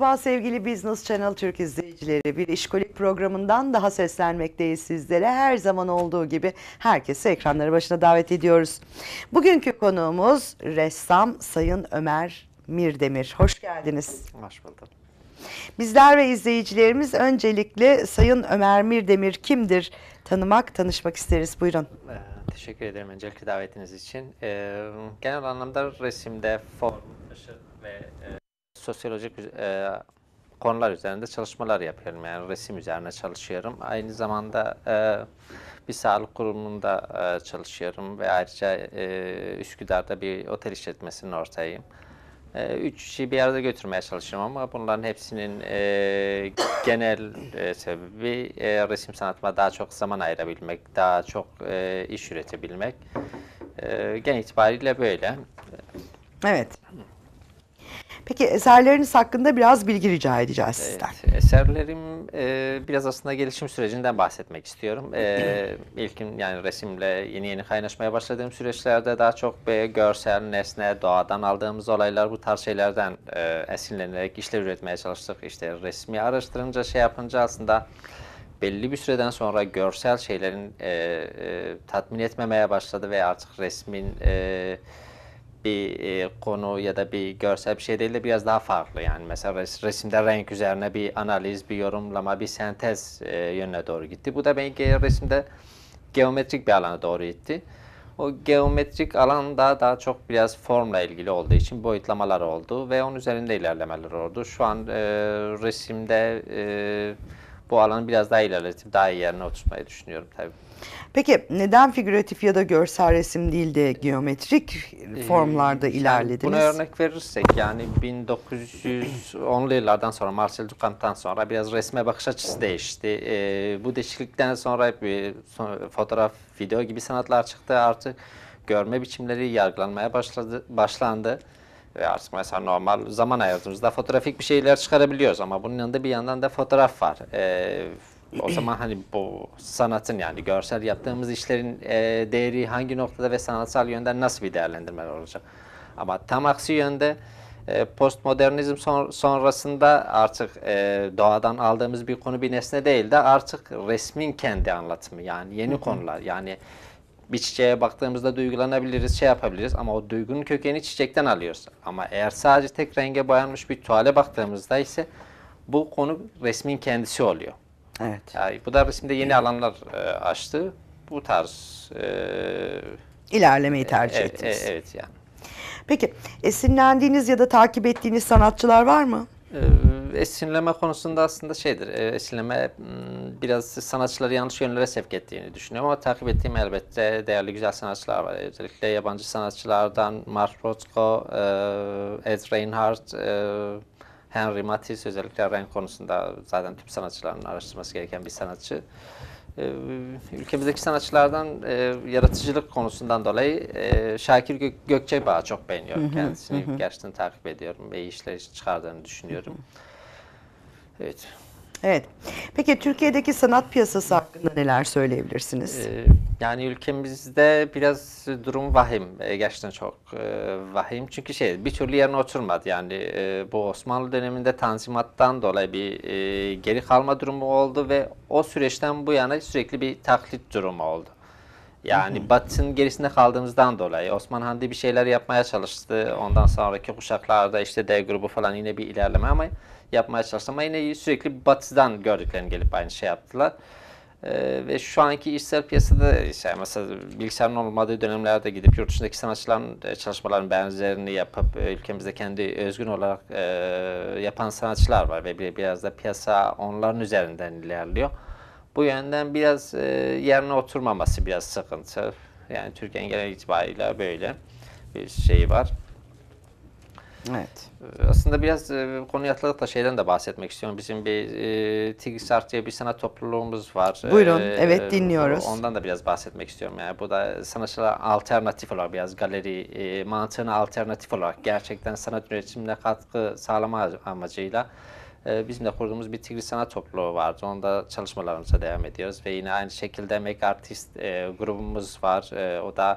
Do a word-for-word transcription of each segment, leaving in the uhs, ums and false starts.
sabah sevgili Business Channel Türk izleyicileri. Bir işkolik programından daha seslenmekteyiz sizlere. Her zaman olduğu gibi herkesi ekranları başına davet ediyoruz. Bugünkü konuğumuz ressam Sayın Ömer Mirdemir. Hoş geldiniz. Hoş bulduk. Bizler ve izleyicilerimiz öncelikle Sayın Ömer Mirdemir kimdir? Tanımak, tanışmak isteriz. Buyurun. Ee, teşekkür ederim öncelikle davetiniz için. Ee, genel anlamda resimde form, ışık ve e, sosyolojik e, konular üzerinde çalışmalar yapıyorum. Yani resim üzerine çalışıyorum. Aynı zamanda e, bir sağlık kurumunda e, çalışıyorum ve ayrıca e, Üsküdar'da bir otel işletmesinin ortağıyım. E, üç işi bir arada götürmeye çalışıyorum ama bunların hepsinin e, genel e, sebebi e, resim sanatıma daha çok zaman ayırabilmek, daha çok e, iş üretebilmek. E, genel itibariyle böyle. Evet. Peki eserleriniz hakkında biraz bilgi rica edeceğiz sizden. Evet, eserlerim e, biraz aslında gelişim sürecinden bahsetmek istiyorum. E, ilkin yani resimle yeni yeni kaynaşmaya başladığım süreçlerde daha çok böyle görsel, nesne, doğadan aldığımız olaylar bu tarz şeylerden e, esinlenerek işler üretmeye çalıştık. İşte resmi araştırınca şey yapınca aslında belli bir süreden sonra görsel şeylerin e, e, tatmin etmemeye başladı ve artık resmin e, bir e, konu ya da bir görsel bir şey değil de biraz daha farklı. Yani mesela res, resimde renk üzerine bir analiz, bir yorumlama, bir sentez e, yönüne doğru gitti. Bu da beni resimde geometrik bir alana doğru gitti. O geometrik alan da daha çok biraz formla ilgili olduğu için boyutlamalar oldu ve onun üzerinde ilerlemeler oldu. Şu an e, resimde e, bu alanı biraz daha ilerletip daha iyi yerine oturtmayı düşünüyorum tabii. Peki neden figüratif ya da görsel resim değil de geometrik formlarda Ee, yani ilerlediniz? buna örnek verirsek yani bin dokuz yüz onlu yıllardan sonra Marcel Duchamp'tan sonra biraz resme bakış açısı değişti. Ee, bu değişiklikten sonra bir son- fotoğraf, video gibi sanatlar çıktı. Artık görme biçimleri yargılanmaya başladı, başlandı. Ve artık mesela normal zaman ayırdığımızda fotoğrafik bir şeyler çıkarabiliyoruz ama bunun yanında bir yandan da fotoğraf var. Ee, o zaman hani bu sanatın yani görsel yaptığımız işlerin e, değeri hangi noktada ve sanatsal yönden nasıl bir değerlendirmeler olacak? Ama tam aksi yönde e, postmodernizm son, sonrasında artık e, doğadan aldığımız bir konu bir nesne değil de artık resmin kendi anlatımı yani yeni konular yani bir çiçeğe baktığımızda duygulanabiliriz, şey yapabiliriz ama o duygunun kökeni çiçekten alıyoruz. Ama eğer sadece tek renge boyanmış bir tuvale baktığımızda ise bu konu resmin kendisi oluyor. Evet. Yani bu da resimde yeni alanlar e, açtı. Bu tarz e, İlerlemeyi tercih e, e, ettiniz. evet yani. Peki esinlendiğiniz ya da takip ettiğiniz sanatçılar var mı? E, esinleme konusunda aslında şeydir. E, esinleme m, biraz sanatçıları yanlış yönlere sevk ettiğini düşünüyorum ama takip ettiğim elbette değerli güzel sanatçılar var. Özellikle yabancı sanatçılardan Mark Rothko, e, Ed Reinhardt, e, Henry Matisse özellikle renk konusunda zaten tüm sanatçıların araştırması gereken bir sanatçı. Ee, ülkemizdeki sanatçılardan e, yaratıcılık konusundan dolayı e, Şakir Gök Gökçebağ'ı çok beğeniyorum. Kendisini gerçekten takip ediyorum ve iyi işler çıkardığını düşünüyorum. Evet. Evet. Peki Türkiye'deki sanat piyasası hakkında neler söyleyebilirsiniz? Ee, yani ülkemizde biraz durum vahim. Ee, gerçekten çok e, vahim. Çünkü şey bir türlü yerine oturmadı. Yani e, bu Osmanlı döneminde Tanzimat'tan dolayı bir e, geri kalma durumu oldu ve o süreçten bu yana sürekli bir taklit durumu oldu. Yani Batı'nın gerisinde kaldığımızdan dolayı Osmanlı Hamdi bir şeyler yapmaya çalıştı. Ondan sonraki kuşaklarda işte D grubu falan yine bir ilerleme ama yapmaya çalıştı. Ama yine sürekli Batı'dan gördüklerini gelip aynı şey yaptılar. Ee, ve şu anki işsel piyasada işte mesela bilgisayarın olmadığı dönemlerde gidip yurt dışındaki sanatçıların e, çalışmaların benzerini yapıp e, ülkemizde kendi özgün olarak e, yapan sanatçılar var ve bir, biraz da piyasa onların üzerinden ilerliyor. Bu yönden biraz e, yerine oturmaması biraz sıkıntı. Yani Türkiye'nin genel itibariyle böyle bir şey var. Evet. Aslında biraz e, konuya atladık da şeyden de bahsetmek istiyorum. Bizim bir e, Tigris Art diye bir sanat topluluğumuz var. Buyurun, E, evet dinliyoruz. Ondan da biraz bahsetmek istiyorum. Yani bu da sanatçılara alternatif olarak biraz galeri e, mantığına alternatif olarak gerçekten sanat üretimine katkı sağlama amacıyla e, bizim de kurduğumuz bir Tigris sanat topluluğu vardı. Onda çalışmalarımıza devam ediyoruz ve yine aynı şekilde Make Artist e, grubumuz var. E, o da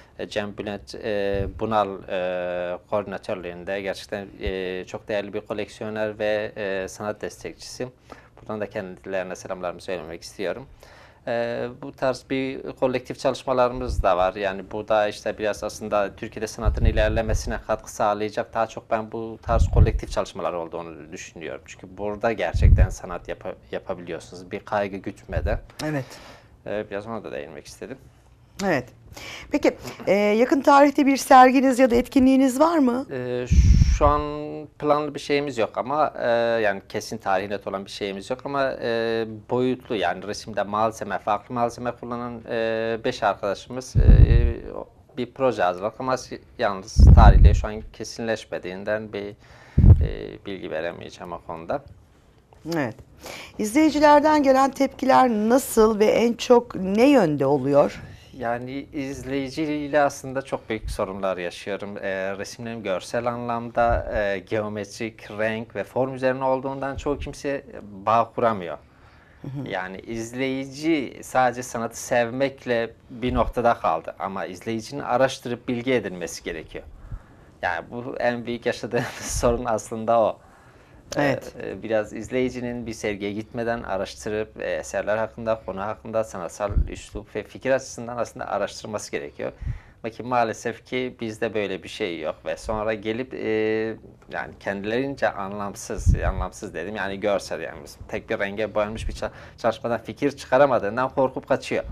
e, Cem Bülent e, Bunal e, koordinatörlüğünde gerçekten e, çok değerli bir koleksiyoner ve e, sanat destekçisi. Buradan da kendilerine selamlarımı söylemek istiyorum. E, bu tarz bir kolektif çalışmalarımız da var. Yani bu da işte biraz aslında Türkiye'de sanatın ilerlemesine katkı sağlayacak daha çok ben bu tarz kolektif çalışmalar olduğunu düşünüyorum. Çünkü burada gerçekten sanat yap yapabiliyorsunuz. Bir kaygı gütmeden. Evet. E, biraz ona da değinmek istedim. Evet. Peki e, yakın tarihte bir serginiz ya da etkinliğiniz var mı? Ee, şu an planlı bir şeyimiz yok ama e, yani kesin tarihi net olan bir şeyimiz yok ama e, boyutlu yani resimde malzeme, farklı malzeme kullanan e, beş arkadaşımız e, bir proje hazırladık ama yalnız tarihle şu an kesinleşmediğinden bir e, bilgi veremeyeceğim o konuda. Evet. İzleyicilerden gelen tepkiler nasıl ve en çok ne yönde oluyor? Yani izleyiciyle aslında çok büyük sorunlar yaşıyorum. E, resimlerim görsel anlamda e, geometrik, renk ve form üzerine olduğundan çoğu kimse bağ kuramıyor. Yani izleyici sadece sanatı sevmekle bir noktada kaldı ama izleyicinin araştırıp bilgi edinmesi gerekiyor. Yani bu en büyük yaşadığımız sorun aslında o. Evet. Ee, biraz izleyicinin bir sergiye gitmeden araştırıp e, eserler hakkında, konu hakkında, sanatsal üslup ve fikir açısından aslında araştırması gerekiyor. Ama ki maalesef ki bizde böyle bir şey yok ve sonra gelip e, yani kendilerince anlamsız, anlamsız dedim yani görsel yani tek bir renge boyanmış bir çalışmadan fikir çıkaramadığından korkup kaçıyor.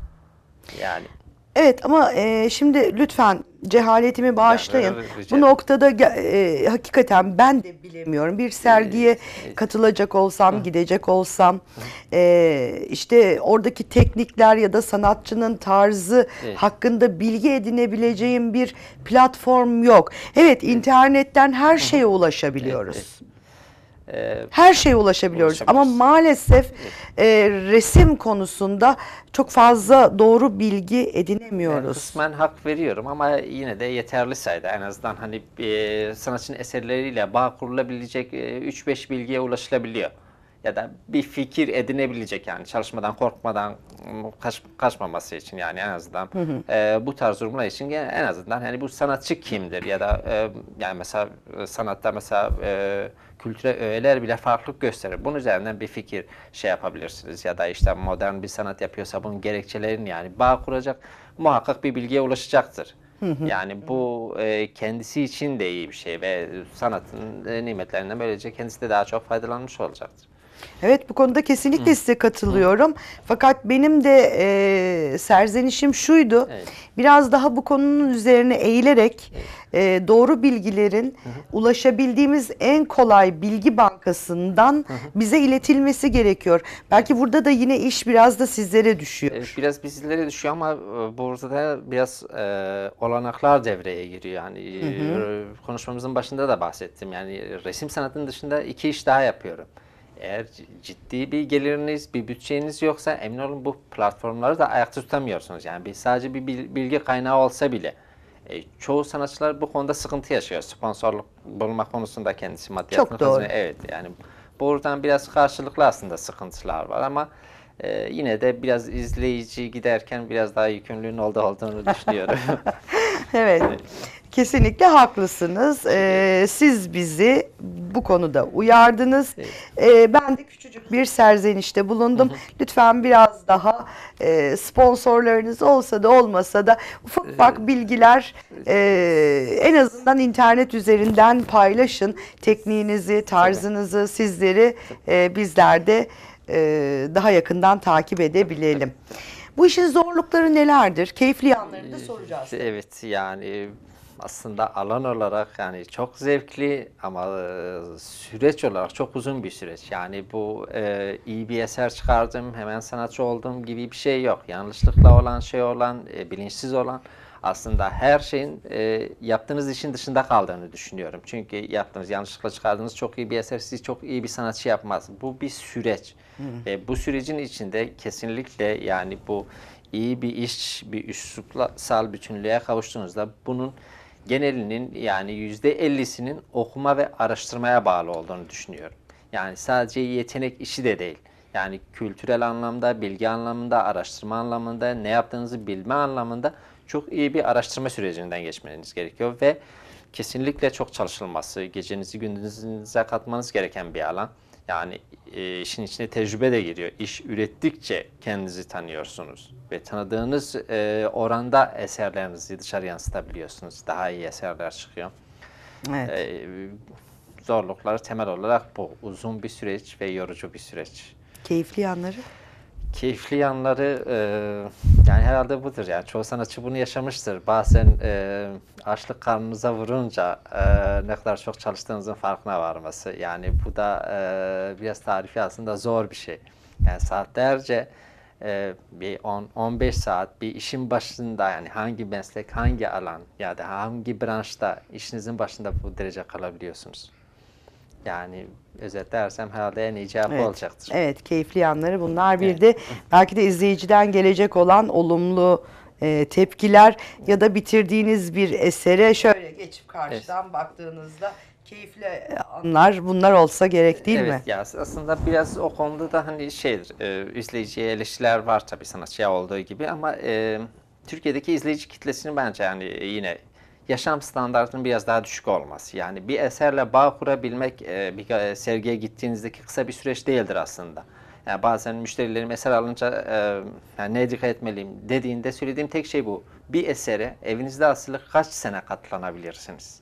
Yani. Evet ama e, şimdi lütfen cehaletimi bağışlayın. Yani, rica Bu ederim. noktada e, hakikaten ben de bilemiyorum. Bir sergiye Ee, katılacak olsam, gidecek olsam, e, işte oradaki teknikler ya da sanatçının tarzı Evet. hakkında bilgi edinebileceğim bir platform yok. Evet, internetten her şeye ulaşabiliyoruz. Evet, Ee, Her şeye ulaşabiliyoruz ama Ulaşabiliriz. maalesef e, resim konusunda çok fazla doğru bilgi Yani edinemiyoruz. kısmen hak veriyorum ama yine de yeterli sayıda en azından hani e, sanatçının eserleriyle bağ kurulabilecek e, üç beş bilgiye ulaşılabiliyor. Ya da bir fikir edinebilecek yani çalışmadan korkmadan m, kaç, kaçmaması için yani en azından e, bu tarz durumlar için gene en azından hani bu sanatçı kimdir ya da e, yani mesela e, sanatta mesela e, kültüre öğeler bile farklılık gösterir. Bunun üzerinden bir fikir şey yapabilirsiniz ya da işte modern bir sanat yapıyorsa bunun gerekçelerini yani bağ kuracak muhakkak bir bilgiye ulaşacaktır. Yani bu e, kendisi için de iyi bir şey ve sanatın e, nimetlerinden böylece kendisi de daha çok faydalanmış olacaktır. Evet, bu konuda kesinlikle size katılıyorum. Fakat benim de e, serzenişim şuydu. Evet. Biraz daha bu konunun üzerine eğilerek e, doğru bilgilerin ulaşabildiğimiz en kolay bilgi bankasından bize iletilmesi gerekiyor. Belki burada da yine iş biraz da sizlere düşüyor. Evet, biraz bizlere düşüyor ama e, burada da biraz e, olanaklar devreye giriyor. Yani e, konuşmamızın başında da bahsettim. Yani resim sanatının dışında iki iş daha yapıyorum. Eğer c- ciddi bir geliriniz, bir bütçeniz yoksa emin olun bu platformları da ayakta tutamıyorsunuz. Yani bir, sadece bir bil- bilgi kaynağı olsa bile. E, çoğu sanatçılar bu konuda sıkıntı yaşıyor. Sponsorluk bulma konusunda kendisi maddiyatını Çok doğru. kazanıyor. Evet yani buradan biraz karşılıklı aslında sıkıntılar var ama e, yine de biraz izleyici giderken biraz daha yükümlülüğün oldu olduğunu düşünüyorum. Evet, kesinlikle haklısınız. Ee, siz bizi bu konuda uyardınız. Ee, ben de küçücük bir serzenişte bulundum. Lütfen biraz daha e, sponsorlarınız olsa da olmasa da ufak ufak bilgiler e, en azından internet üzerinden paylaşın. Tekniğinizi, tarzınızı, sizleri e, bizler de e, daha yakından takip edebilelim. Bu işin zorlukları nelerdir? Keyifli yanlarını da soracağız. Evet yani aslında alan olarak yani çok zevkli ama e, süreç olarak çok uzun bir süreç. Yani bu e, iyi bir eser çıkardım hemen sanatçı olduğum gibi bir şey yok. Yanlışlıkla olan şey olan, e, bilinçsiz olan aslında her şeyin e, yaptığınız işin dışında kaldığını düşünüyorum. Çünkü yaptığınız yanlışlıkla çıkardığınız çok iyi bir eser sizi çok iyi bir sanatçı yapmaz. Bu bir süreç. Ve bu sürecin içinde kesinlikle yani bu iyi bir iş, bir üslupsal bütünlüğe kavuştuğunuzda bunun genelinin yani yüzde ellisinin okuma ve araştırmaya bağlı olduğunu düşünüyorum. Yani sadece yetenek işi de değil. Yani kültürel anlamda, bilgi anlamında, araştırma anlamında, ne yaptığınızı bilme anlamında çok iyi bir araştırma sürecinden geçmeniz gerekiyor ve kesinlikle çok çalışılması, gecenizi gündüzünüze katmanız gereken bir alan. Yani e, işin içine tecrübe de giriyor. İş ürettikçe kendinizi tanıyorsunuz ve tanıdığınız e, oranda eserlerinizi dışarı yansıtabiliyorsunuz. Daha iyi eserler çıkıyor. Evet. E, zorlukları temel olarak bu. Uzun bir süreç ve yorucu bir süreç. Keyifli yanları? Keyifli yanları e, yani herhalde budur. Yani çoğu sanatçı bunu yaşamıştır. Bazen e, açlık karnınıza vurunca e, ne kadar çok çalıştığınızın farkına varması. Yani bu da e, biraz tarifi aslında zor bir şey. Yani saatlerce e, bir on on beş saat bir işin başında, yani hangi meslek, hangi alan ya da hangi branşta işinizin başında bu derece kalabiliyorsunuz. Yani özetlersem herhalde en iyi cevap Evet. olacaktır. Evet, keyifli yanları bunlar. Bir Evet. de belki de izleyiciden gelecek olan olumlu e, tepkiler ya da bitirdiğiniz bir esere şöyle geçip karşıdan baktığınızda keyifli anlar bunlar olsa gerek değil evet, mi? ya aslında biraz o konuda da hani şeydir, e, izleyiciye eleştiriler var tabii sanatçıya olduğu gibi ama e, Türkiye'deki izleyici kitlesinin bence yani yine yaşam standartının biraz daha düşük olması. Yani bir eserle bağ kurabilmek e, bir sergiye gittiğinizdeki kısa bir süreç değildir aslında. Yani bazen müşterilerim eser alınca e, yani neye dikkat etmeliyim dediğinde söylediğim tek şey bu. Bir esere evinizde asılı kaç sene katlanabilirsiniz?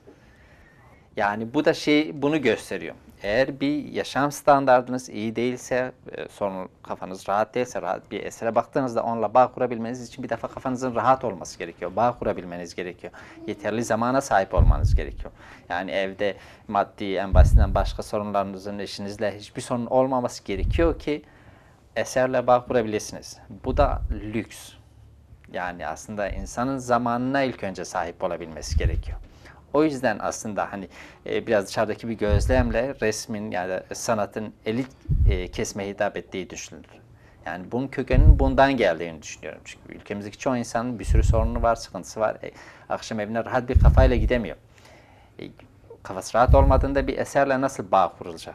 Yani bu da şey bunu gösteriyor. Eğer bir yaşam standardınız iyi değilse, e, sorun kafanız rahat değilse, rahat bir esere baktığınızda onunla bağ kurabilmeniz için bir defa kafanızın rahat olması gerekiyor. Bağ kurabilmeniz gerekiyor. Yeterli zamana sahip olmanız gerekiyor. Yani evde maddi en basitinden başka sorunlarınızın, eşinizle hiçbir sorun olmaması gerekiyor ki eserle bağ kurabilirsiniz. Bu da lüks. Yani aslında insanın zamanına ilk önce sahip olabilmesi gerekiyor. O yüzden aslında hani e, biraz dışarıdaki bir gözlemle resmin yani sanatın elit e, kesime hitap ettiği düşünülür. Yani bunun kökeninin bundan geldiğini düşünüyorum. Çünkü ülkemizdeki çoğu insanın bir sürü sorunu var, sıkıntısı var. E, akşam evine rahat bir kafayla gidemiyor. E, kafası rahat olmadığında bir eserle nasıl bağ kurulacak?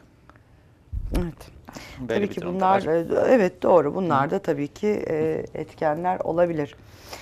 Evet. Böyle Tabii bir ki durum da bunlar, var. e, evet doğru. Bunlar da tabii ki e, etkenler olabilir.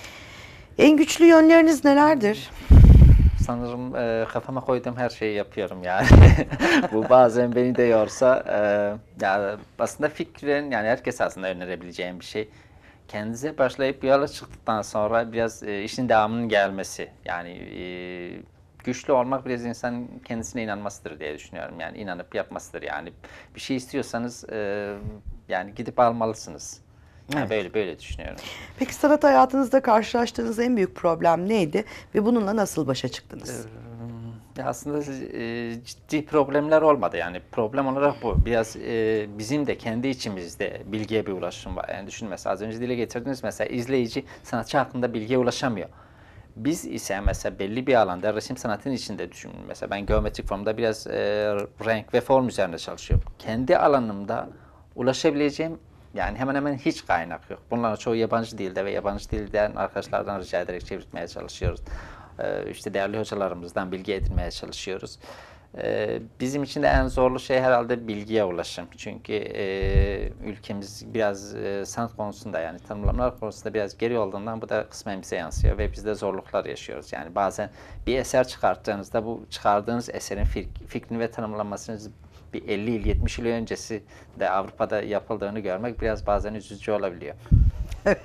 En güçlü yönleriniz nelerdir? Sanırım e, kafama koyduğum her şeyi yapıyorum yani. Bu bazen beni de yorsa e, ya aslında fikrin yani herkes aslında önerebileceğim bir şey. Kendinize başlayıp yola çıktıktan sonra biraz e, işin devamının gelmesi. Yani e, güçlü olmak biraz insanın kendisine inanmasıdır diye düşünüyorum. Yani inanıp yapmasıdır. Yani bir şey istiyorsanız e, yani gidip almalısınız. Yani Evet. böyle böyle düşünüyorum. Peki sanat hayatınızda karşılaştığınız en büyük problem neydi ve bununla nasıl başa çıktınız? Ya aslında e, ciddi problemler olmadı yani problem olarak bu biraz e, bizim de kendi içimizde bilgiye bir ulaşım var. Yani düşünün mesela az önce dile getirdiğiniz mesela izleyici sanatçı hakkında bilgiye ulaşamıyor. Biz ise mesela belli bir alanda resim sanatının içinde düşünün. Mesela ben geometrik formda biraz e, renk ve form üzerinde çalışıyorum. Kendi alanımda ulaşabileceğim yani hemen hemen hiç kaynak yok. Bunların çoğu yabancı dilde ve yabancı dilden arkadaşlardan rica ederek çevirtmeye çalışıyoruz. Ee, işte değerli hocalarımızdan bilgi edinmeye çalışıyoruz. Ee, bizim için de en zorlu şey herhalde bilgiye ulaşım. Çünkü e, ülkemiz biraz e, sanat konusunda yani tanımlamalar konusunda biraz geri olduğundan bu da kısmen bize yansıyor ve biz de zorluklar yaşıyoruz. Yani bazen bir eser çıkarttığınızda bu çıkardığınız eserin fikrini ve tanımlamasını bir elli yıl yetmiş yıl öncesi de Avrupa'da yapıldığını görmek biraz bazen üzücü olabiliyor. Evet.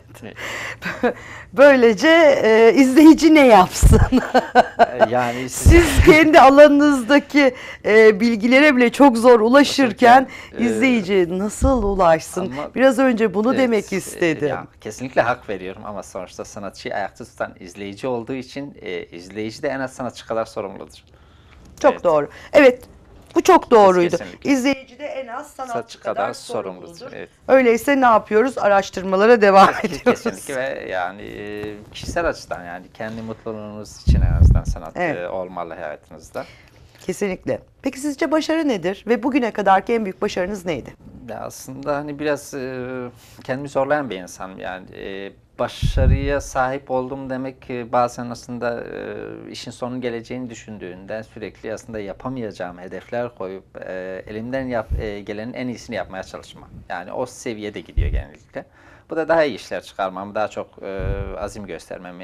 Böylece e, izleyici ne yapsın? Yani Siz kendi alanınızdaki e, bilgilere bile çok zor ulaşırken Ulaşırken, e, izleyici nasıl ulaşsın? ama Biraz önce bunu evet, demek e, istedim. ya, kesinlikle hak veriyorum ama sonuçta sanatçıyı ayakta tutan izleyici olduğu için e, izleyici de en az sanatçı kadar sorumludur. Çok Evet. doğru. Evet. Bu çok doğruydu. Kesinlikle. İzleyici de en az sanatçı Sanatçı kadar, kadar sorumludur. sorumludur, evet. Öyleyse ne yapıyoruz? Araştırmalara devam ediyoruz. Kesinlikle ve yani e, kişisel açıdan yani kendi mutluluğunuz için en azından sanat Evet. e, olmalı hayatınızda. Kesinlikle. Peki sizce başarı nedir? Ve bugüne kadarki en büyük başarınız neydi? Ya aslında hani biraz e, kendimi zorlayan bir insanım yani e, başarıya sahip oldum demek e, bazen aslında e, işin sonun geleceğini düşündüğünden sürekli aslında yapamayacağım hedefler koyup e, elimden yap, e, gelenin en iyisini yapmaya çalışma. Yani o seviyede gidiyor genellikle. Bu da daha iyi işler çıkarmamı, daha çok e, azim göstermemi,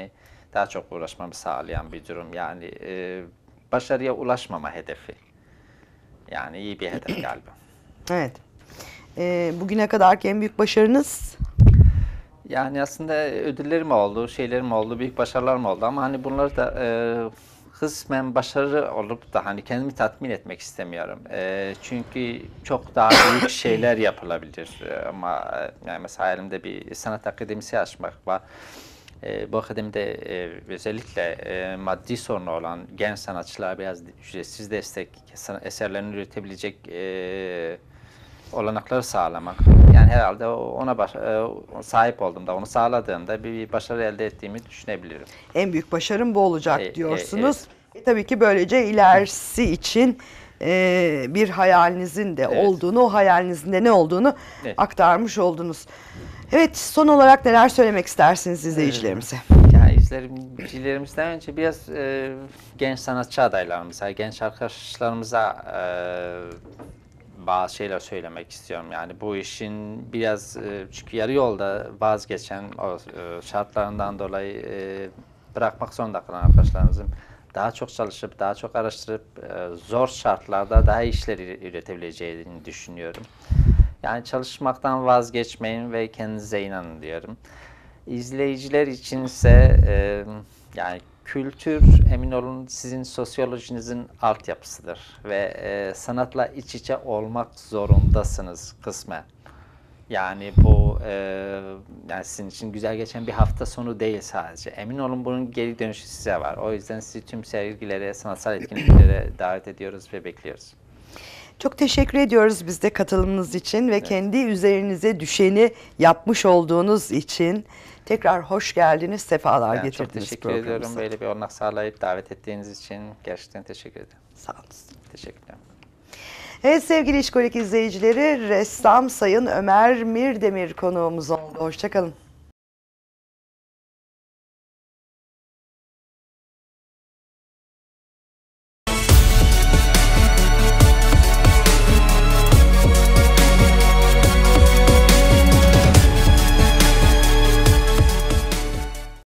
daha çok uğraşmamı sağlayan bir durum. Yani e, başarıya ulaşmama hedefi. Yani iyi bir hedef galiba. Evet. Ee, bugüne kadarki en büyük başarınız? Yani aslında ödüllerim oldu, şeylerim oldu, büyük başarılarım oldu ama hani bunları da e, kısmen başarı olup da hani kendimi tatmin etmek istemiyorum. E, çünkü çok daha büyük şeyler yapılabilir. E, ama e, yani mesela hayalimde bir sanat akademisi açmak var. E, bu akademide e, özellikle e, maddi sorunu olan genç sanatçılara biraz ücretsiz destek, eserlerini üretebilecek e, olanakları sağlamak. Yani herhalde ona baş, e, sahip olduğumda, onu sağladığımda bir başarı elde ettiğimi düşünebilirim. En büyük başarım bu olacak E, e, diyorsunuz. evet. E, tabii ki böylece ilerisi için e, bir hayalinizin de Evet. olduğunu, o hayalinizin de ne olduğunu Evet. aktarmış oldunuz. Evet, son olarak neler söylemek istersiniz izleyicilerimize? Yani izleyicilerimizden önce biraz e, genç sanatçı adaylarımıza, genç arkadaşlarımıza e, bazı şeyler söylemek istiyorum. Yani bu işin biraz e, çünkü yarı yolda vazgeçen o e, şartlarından dolayı e, bırakmak zorunda kalan arkadaşlarımızın daha çok çalışıp, daha çok araştırıp e, zor şartlarda daha iyi işler üretebileceğini düşünüyorum. Yani çalışmaktan vazgeçmeyin ve kendinize inanın diyorum. İzleyiciler içinse e, yani kültür emin olun sizin sosyolojinizin altyapısıdır ve e, sanatla iç içe olmak zorundasınız kısmen. Yani bu e, yani sizin için güzel geçen bir hafta sonu değil sadece. Emin olun bunun geri dönüşü size var. O yüzden sizi tüm sergilere, sanatsal etkinliklere davet ediyoruz ve bekliyoruz. Çok teşekkür ediyoruz biz de katılımınız için ve Evet. kendi üzerinize düşeni yapmış olduğunuz için. Tekrar hoş geldiniz, sefalar Ben çok getirdiniz teşekkür ediyorum. programımıza. Böyle bir olanak sağlayıp davet ettiğiniz için gerçekten teşekkür ederim. Sağ olun. Teşekkürler. Evet sevgili İşkolik izleyicileri, ressam Sayın Ömer Mirdemir konuğumuz oldu. Hoşça kalın.